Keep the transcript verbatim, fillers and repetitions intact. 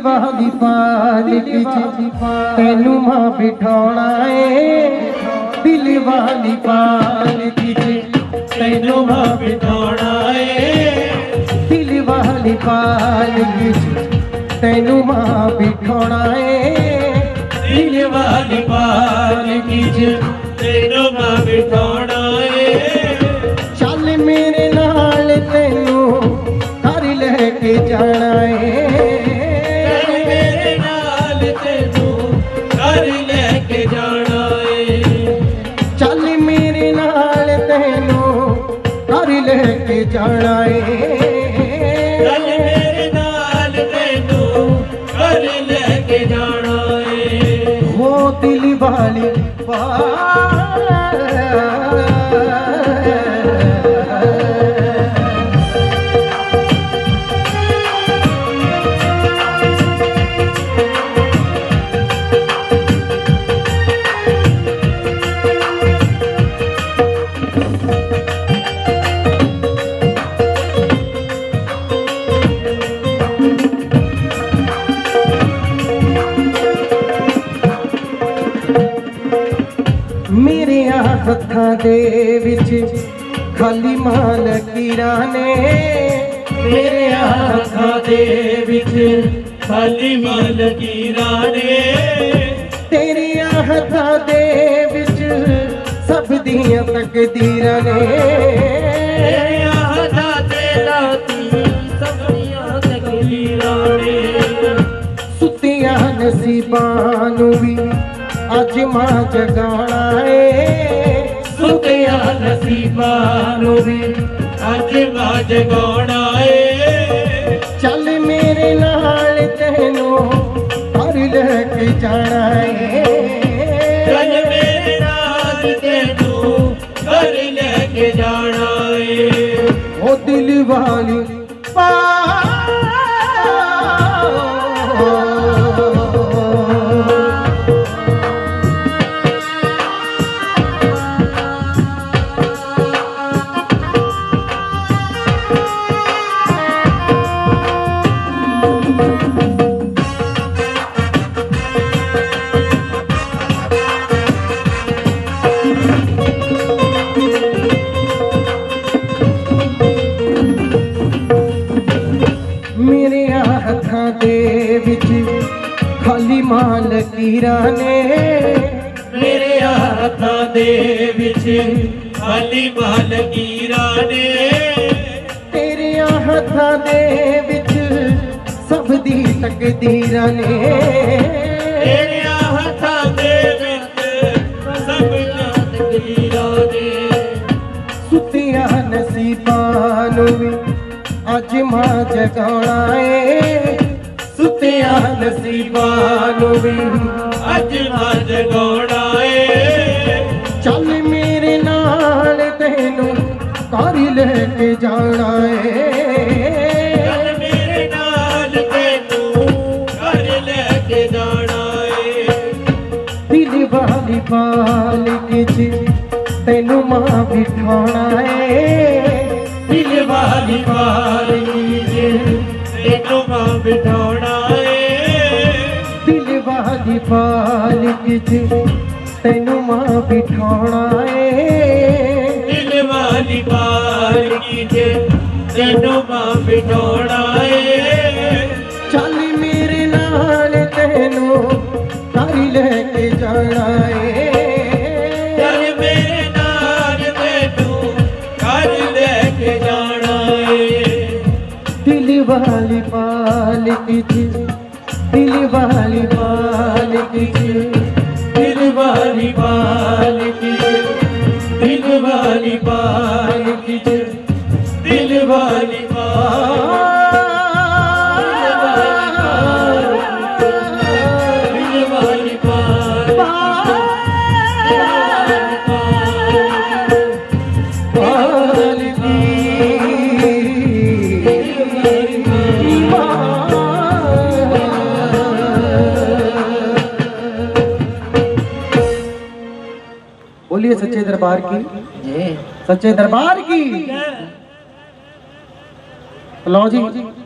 वाली पालिक तेनू मां बिठाना है, दिल वाली पालिक तेनू मां बिठाना है, दिल वाली पालिक तेनू मां बिठाना है, दिल वाली पालिक तेनू मां बिठाना है। चल मेरे नाल तेनू घर लेके जाना है, लेके जाना है, चल मेरे नाल तेनू घर लेके जाना है। वो दिल वाली मेरे हत्थां दे विच खाली माल कीराने, मेरे हत्थां दे विच खाली माल कीराने, तेरे हत्थां दे विच सब दियां तकदीरां ने, तेरे हत्थां दे लाती सब दियां तकदीरां ने। सुतियां नसीबां नूं वी अज मां जगाना है, सुतिया नसीबां नूं वी अज मां जगाना है। चल मेरे नाल तेनू घर लेके जाना है, चल मेरे नाल तेनू घर लेके जाना है। ओ दिल वाली मेरे हत्थां दे विच खाली माल कीराने, मेरे हत्थां दे विच खाली माल कीराने, तेरे हत्थां दे विच सब दी तकदीरां ने, तेरे हत्थां दे विच सब दी तकदीरां ने। सुतियां नसीबां नूं वी अज मां जगाना है, सुतियां नसीबां नूं वी अज मां जगाना है। चल मेरे नाल तेनू घर लेके जाना है, चल मेरे नाल तेनू घर लेके जाना है। दिल वाली पालिक तेनू मां बिठाना है, दिल वाली पालिक तेनू मां बिठाना है, दिल वाली पालिक तेनू मां बिठाना है, दिल वाली पालिक तेनू मां बिठाना है। चल मेरे नाल तेनू घर लेके जाना है, चल मेरे नाल तेनू घर लेके जाना है। दिल वाली पालिक दिल वाली पालिक दिल वाली पालिक दिल वाली पालिक दिल वाली बोलिए सच्चे दरबार की, सच्चे दरबार की। लो जी।